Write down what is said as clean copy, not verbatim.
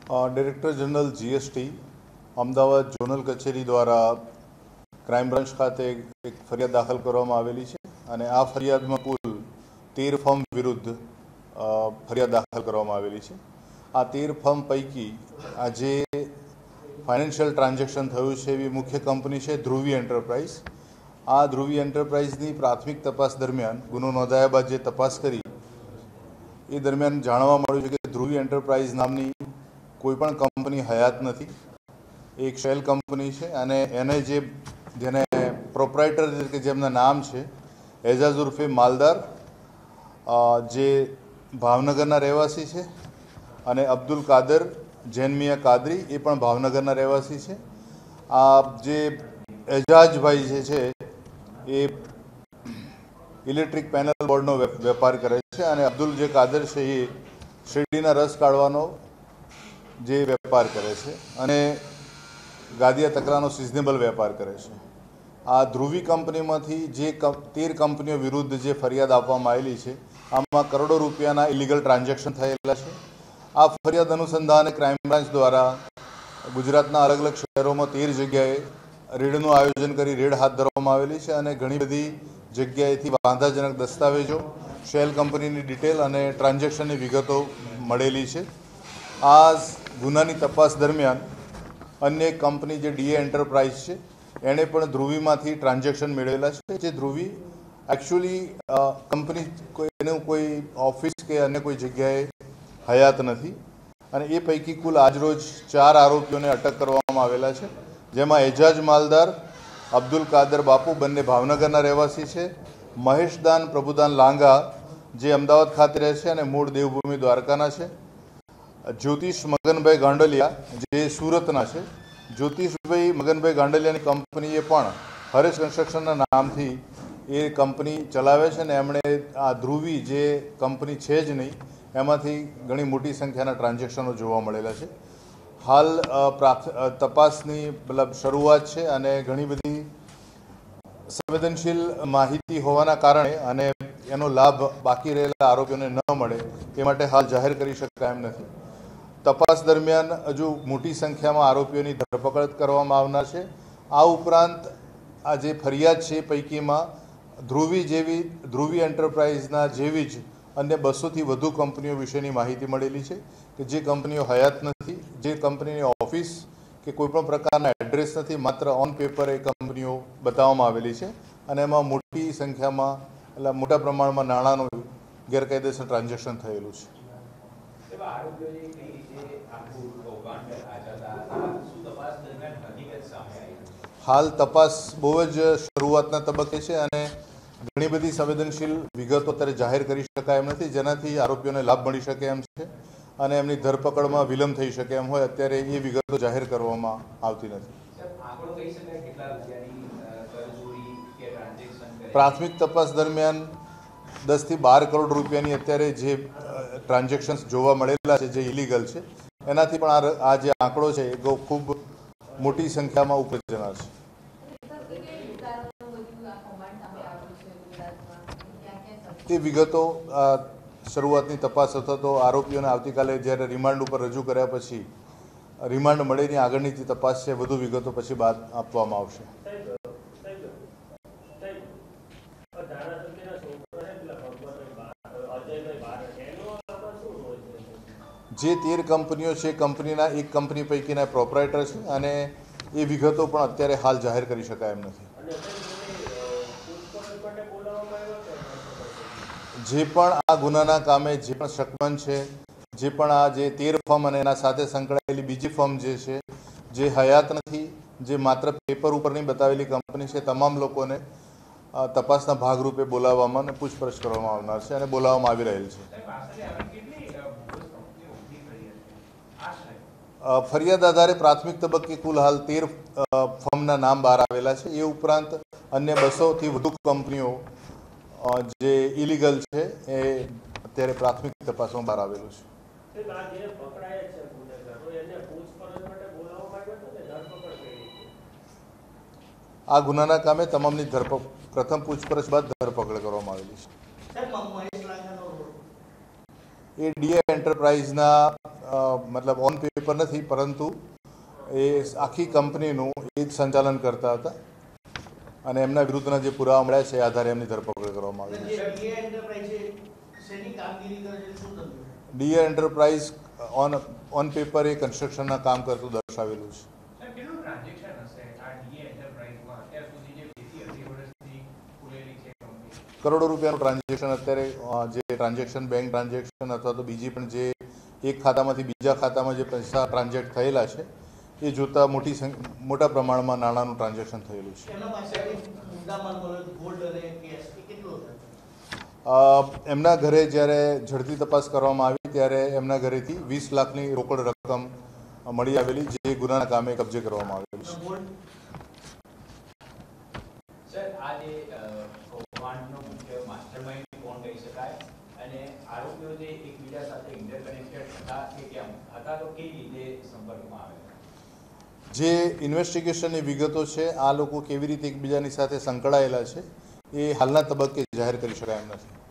Director general GST Ahmedabad zonal કચેરી દ્વારા crime branch ખાતે એક ફરિયાદ દાખલ કરવામાં આવેલી છે અને આ ફરિયાદમાં કુલ 13 ફર્મ વિરુદ્ધ ફરિયાદ દાખલ કરવામાં આવેલી છે। આ 13 ફર્મ પૈકી આજે ફાઇનાન્શિયલ ટ્રાન્ઝેક્શન થયું છે એવી મુખ્ય કંપની છે ધ્રુવી એન્ટરપ્રાઇઝ। આ ધ્રુવી એન્ટરપ્રાઇઝની પ્રાથમિક તપાસ દરમિયાન ગુનો નોંધાયા બાદ જે તપાસ કરી એ દરમિયાન જાણવા મળ્યું છે કે ધ્રુવી એન્ટરપ્રાઇઝ નામની કોઈ પણ કંપની હયાત નથી, એક શેલ કંપની છે અને એને જેને પ્રોપ્રાઇટર કે જેમના નામ છે એજાઝ ઉર્ફે માલદાર, જે ભાવનગરના રહેવાસી છે, અને અબ્દુલ કાદર જૈનમિયા કાદરી એ પણ ભાવનગરના રહેવાસી છે। આ જે એજાજભાઈ જે છે એ ઇલેક્ટ્રિક પેનલ બોર્ડનો વેપાર કરે છે અને અબ્દુલ જે કાદર છે એ શેરડીના રસ કાઢવાનો જે વેપાર કરે છે અને ગાદિયા તકરાનો સિઝનેબલ વેપાર કરે છે। આ ધ્રુવી કંપનીમાંથી જે 13 કંપનીઓ વિરુદ્ધ જે ફરિયાદ આપવામાં આવેલી છે આમાં કરોડો રૂપિયાના ઇલીગલ ટ્રાન્ઝેક્શન થયેલા છે। આ ફરિયાદ અનુસંધાને ક્રાઇમ બ્રાન્ચ દ્વારા ગુજરાતના અલગ અલગ શહેરોમાં 13 જગ્યાએ રેડનું આયોજન કરી રેડ હાથ ધરવામાં આવેલી છે અને ઘણી બધી જગ્યાએથી વાંધાજનક દસ્તાવેજો, શેલ કંપનીની ડિટેલ અને ટ્રાન્ઝેક્શનની વિગતો મળેલી છે। આ ગુનાની તપાસ દરમિયાન અન્ય એક કંપની જે ડીએ એન્ટરપ્રાઇઝ છે એણે પણ ધ્રુવીમાંથી ટ્રાન્ઝેક્શન મેળવેલા છે। જે ધ્રુવી એકચ્યુઅલી કંપની એનું કોઈ ઓફિસ કે અન્ય કોઈ જગ્યાએ હયાત નથી અને એ પૈકી કુલ આજરોજ 4 આરોપીઓને અટક કરવામાં આવેલા છે, જેમાં એજાજ માલદાર, અબ્દુલ કાદર બાપુ બંને ભાવનગરના રહેવાસી છે, મહેશદાન પ્રભુદાન લાંગા જે અમદાવાદ ખાતે રહે છે અને મૂળ દેવભૂમિ દ્વારકાના છે, જ્યોતિષ મગનભાઈ ગાંડલિયા જે સુરતના છે। જ્યોતિષભાઈ મગનભાઈ ગાંડલિયાની કંપનીએ પણ હરેશ કન્સ્ટ્રક્શનના નામથી એ કંપની ચલાવે છે અને એમણે આ ધ્રુવી જે કંપની છે જ નહીં એમાંથી ઘણી મોટી સંખ્યાના ટ્રાન્ઝેક્શનો જોવા મળેલા છે। હાલ તપાસની શરૂઆત છે અને ઘણી બધી સંવેદનશીલ માહિતી હોવાના કારણે અને એનો લાભ બાકી રહેલા આરોપીઓને ન મળે એ માટે હાલ જાહેર કરી શકાય એમ નથી। તપાસ દરમિયાન હજુ મોટી સંખ્યામાં આરોપીઓની ધરપકડ કરવામાં આવનાર છે। આ ઉપરાંત આ જે ફરિયાદ છે એ પૈકીમાં ધ્રુવી એન્ટરપ્રાઇઝના જેવી જ અન્ય 200થી વધુ કંપનીઓ વિશેની માહિતી મળેલી છે કે જે કંપનીઓ હયાત નથી, જે કંપનીની ઓફિસ કે કોઈપણ પ્રકારના એડ્રેસ નથી, માત્ર ઓન પેપર એ કંપનીઓ બતાવવામાં આવેલી છે અને એમાં મોટી સંખ્યામાં મોટા પ્રમાણમાં નાણાંનું ગેરકાયદેસર ટ્રાન્ઝેક્શન થયેલું છે। હાલ તપાસ બહુ જ શરૂઆતના તબક્કે છે અને ઘણી બધી સંવેદનશીલ વિગતો અત્યારે જાહેર કરી શકાય એમ નથી, જેનાથી આરોપીઓને લાભ મળી શકે એમ છે અને એમની ધરપકડમાં વિલંબ થઈ શકે એમ હોય, અત્યારે એ વિગતો જાહેર કરવામાં આવતી નથી। પ્રાથમિક તપાસ દરમિયાન 10 થી 12 કરોડ રૂપિયાની અત્યારે જે ટ્રાન્ઝેક્શન્સ જોવા મળેલા છે જે ઇલીગલ છે એનાથી પણ આ જે આંકડો છે એ ખૂબ મોટી સંખ્યામાં ઉપજનાર છે। તે વિગતો શરૂઆતની તપાસ અથવા તો આરોપીઓને આવતીકાલે જ્યારે રિમાન્ડ ઉપર રજૂ કર્યા પછી રિમાન્ડ મળેની આગળની જે તપાસ છે વધુ વિગતો પછી બાદ આપવામાં આવશે। જે 13 કંપનીઓ છે કંપનીના એક કંપની પૈકીના પ્રોપ્રાઇટર છે અને એ વિગતો પણ અત્યારે હાલ જાહેર કરી શકાય એમ નથી। જે પણ આ ગુનાના કામે જે પણ શકમન છે, જે પણ આ જે 13 ફર્મ અને એના સાથે સંકળાયેલી બીજી ફર્મ જે છે જે હયાત નથી, જે માત્ર પેપર ઉપરની બતાવેલી કંપની છે, તમામ લોકોને તપાસના ભાગરૂપે બોલાવવામાં અને પૂછપરછ કરવામાં આવનાર છે અને બોલાવવામાં આવી રહેલ છે। ફરિયાદ આધારે પ્રાથમિક તબક્કે કુલ હાલ 13 ફર્મના નામ બહાર આવેલા છે। એ ઉપરાંત અન્ય 200થી વધુ કંપનીઓ જે ઇલીગલ છે એ અત્યારે પ્રાથમિક તપાસમાં બહાર આવેલું છે। આ ગુનાના કામે તમામની પ્રથમ પૂછપરછ બાદ ધરપકડ કરવામાં આવેલી છે। એ ડીએ એન્ટરપ્રાઇઝના મતલબ ઓન પેપર નથી, પરંતુ એ આખી કંપનીનું એ જ સંચાલન કરતા હતા અને એમના વિરુદ્ધના જે પુરાવા મળ્યા છે એ આધારે એમની ધરપકડ કરવામાં આવી છે. ડીએ એન્ટરપ્રાઇઝ ઓન પેપર એ કન્સ્ટ્રક્શનના કામ કરતું દર્શાવેલું છે. કરોડો રૂપિયાનું ટ્રાન્ઝેક્શન અત્યારે જે ટ્રાન્ઝેક્શન બેંક ટ્રાન્ઝેક્શન અથવા તો બીજી પણ જે એક ખાતામાંથી બીજા ખાતામાં જે પૈસા ટ્રાન્ઝેક્ટ થયેલા છે એ જોતાં મોટા પ્રમાણમાં નાણાંનું ટ્રાન્ઝેક્શન થયેલું છે. એમના ઘરે જ્યારે ઝડપી તપાસ કરવામાં આવી ત્યારે એમના ઘરેથી 20 લાખની રોકડ રકમ મળી આવેલી, જે ગુનાના કામે કબજે કરવામાં આવેલી છે. જે ઇન્વેસ્ટિગેશનની વિગતો છે, આ લોકો કેવી રીતે એકબીજાની સાથે સંકળાયેલા છે એ હાલના તબક્કે જાહેર કરી શકાય એમ નથી.